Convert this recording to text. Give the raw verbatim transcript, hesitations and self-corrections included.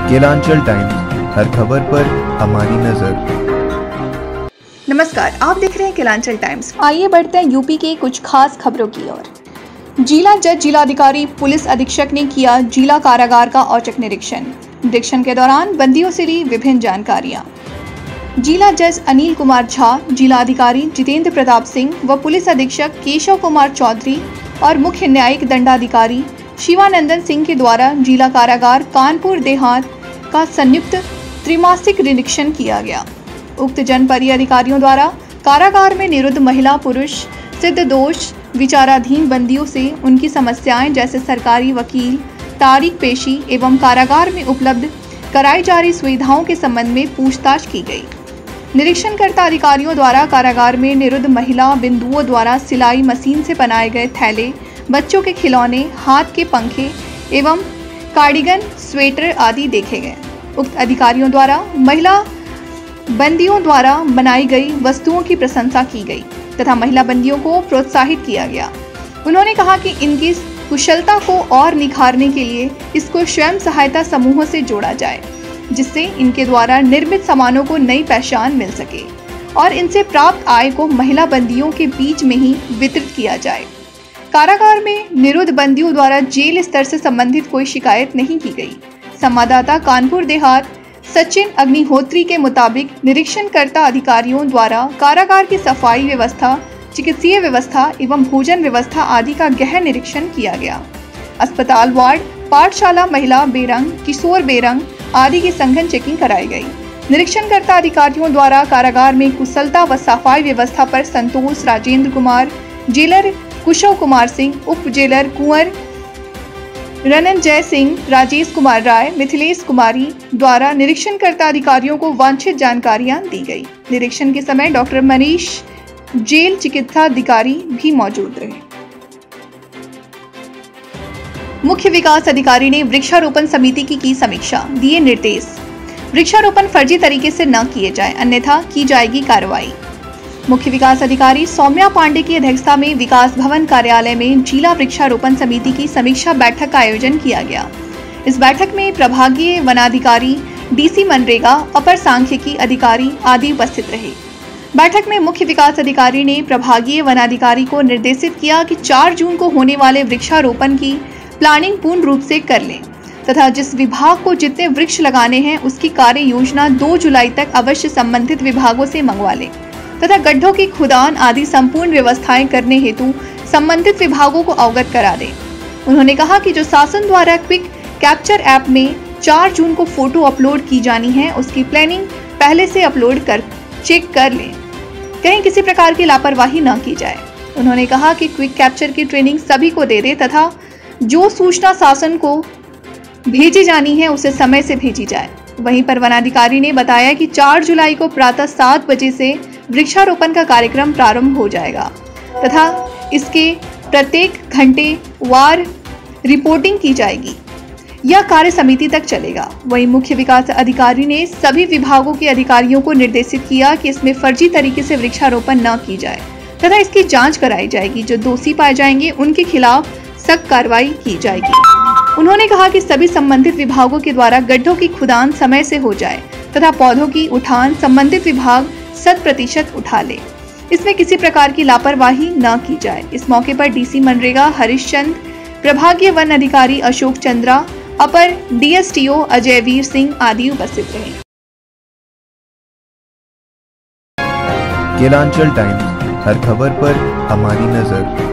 Kelanchal times, हर खबर पर हमारी नजर। नमस्कार, आप देख रहे हैं केलांचल टाइम्स। आइए बढ़ते हैं यूपी के कुछ खास खबरों की ओर। जिला जज, जिलाधिकारी, पुलिस अधीक्षक ने किया जिला कारागार का औचक निरीक्षण। निरीक्षण के दौरान बंदियों से ली विभिन्न जानकारियां। जिला जज अनिल कुमार झा, जिलाधिकारी जितेंद्र प्रताप सिंह व पुलिस अधीक्षक केशव कुमार चौधरी और मुख्य न्यायिक दंडाधिकारी शिवानंदन सिंह के द्वारा जिला कारागार कानपुर देहात का संयुक्त त्रिमासिक निरीक्षण किया गया। उक्त जनपरीय अधिकारियों द्वारा कारागार में निरुद्ध महिला, पुरुष, सिद्ध दोष विचाराधीन बंदियों से उनकी समस्याएं जैसे सरकारी वकील, तारीख पेशी एवं कारागार में उपलब्ध कराई जा रही सुविधाओं के संबंध में पूछताछ की गई। निरीक्षणकर्ता अधिकारियों द्वारा कारागार में निरुद्ध महिला बिंदुओं द्वारा सिलाई मशीन से बनाए गए थैले, बच्चों के खिलौने, हाथ के पंखे एवं कार्डिगन, स्वेटर आदि देखे गए। उक्त अधिकारियों द्वारा महिला बंदियों द्वारा बनाई गई वस्तुओं की प्रशंसा की गई तथा महिला बंदियों को प्रोत्साहित किया गया। उन्होंने कहा कि इनकी कुशलता को और निखारने के लिए इसको स्वयं सहायता समूहों से जोड़ा जाए, जिससे इनके द्वारा निर्मित सामानों को नई पहचान मिल सके और इनसे प्राप्त आय को महिला बंदियों के बीच में ही वितरित किया जाए। कारागार में निरुद्ध बंदियों द्वारा जेल स्तर से संबंधित कोई शिकायत नहीं की गई। संवाददाता कानपुर देहात सचिन अग्निहोत्री के मुताबिक निरीक्षणकर्ता अधिकारियों द्वारा कारागार की सफाई व्यवस्था, चिकित्सीय व्यवस्था एवं भोजन व्यवस्था आदि का गहन निरीक्षण किया गया। अस्पताल वार्ड, पाठशाला, महिला बेरंग, किशोर बेरंग आदि की सघन चेकिंग कराई गई। निरीक्षणकर्ता अधिकारियों द्वारा कारागार में कुशलता व सफाई व्यवस्था पर संतोष राजेंद्र कुमार, जेलर कुशव कुमार सिंह, उप जेलर कुंवर रणंजय सिंह, राजेश कुमार राय, मिथिलेश कुमारी द्वारा निरीक्षणकर्ता अधिकारियों को वांछित जानकारियां दी गई। निरीक्षण के समय डॉक्टर मनीष, जेल चिकित्सा अधिकारी भी मौजूद रहे। मुख्य विकास अधिकारी ने वृक्षारोपण समिति की की समीक्षा, दिए निर्देश। वृक्षारोपण फर्जी तरीके से न किए जाए, अन्यथा की जाएगी कार्रवाई। मुख्य विकास अधिकारी सौम्या पांडे की अध्यक्षता में विकास भवन कार्यालय में जिला वृक्षारोपण समिति की समीक्षा बैठक का आयोजन किया गया। इस बैठक में प्रभागीय वनाधिकारी, डीसी मनरेगा, अपर सांख्यिकी अधिकारी आदि उपस्थित रहे। बैठक में मुख्य विकास अधिकारी ने प्रभागीय वनाधिकारी को निर्देशित किया कि चार जून को होने वाले वृक्षारोपण की प्लानिंग पूर्ण रूप से कर लें तथा जिस विभाग को जितने वृक्ष लगाने हैं उसकी कार्य योजना दो जुलाई तक अवश्य संबंधित विभागों से मंगवा लें तथा गड्ढों की खुदान आदि संपूर्ण व्यवस्थाएं करने हेतु संबंधित विभागों को अवगत करा दें। उन्होंने कहा कि जो शासन द्वारा क्विक कैप्चर ऐप में चार जून को फोटो अपलोड की जानी है, उसकी प्लानिंग पहले से अपलोड कर चेक कर लें, कहीं किसी प्रकार की लापरवाही न की जाए। उन्होंने कहा कि क्विक कैप्चर की ट्रेनिंग सभी को दे दे तथा जो सूचना शासन को भेजी जानी है उसे समय से भेजी जाए। वहीं पर वनाधिकारी ने बताया कि चार जुलाई को प्रातः सात बजे से वृक्षारोपण का कार्यक्रम प्रारंभ हो जाएगा तथा इसके प्रत्येक घंटे वार रिपोर्टिंग की जाएगी। यह कार्य समिति तक चलेगा। वहीं मुख्य विकास अधिकारी ने सभी विभागों के अधिकारियों को निर्देशित किया कि इसमें फर्जी तरीके से वृक्षारोपण न की जाए तथा इसकी जांच कराई जाएगी। जो दोषी पाए जाएंगे उनके खिलाफ सख्त कार्रवाई की जाएगी। उन्होंने कहा कि सभी संबंधित विभागों के द्वारा गड्ढों की खुदान समय से हो जाए तथा पौधों की उठान संबंधित विभाग शत प्रतिशत उठा ले, इसमें किसी प्रकार की लापरवाही न की जाए। इस मौके पर डीसी मनरेगा हरिश्चंद, प्रभागीय वन अधिकारी अशोक चंद्रा, अपर डीएसटीओ अजय वीर सिंह आदि उपस्थित रहे। केलांचल टाइम्स, हर खबर पर हमारी नजर।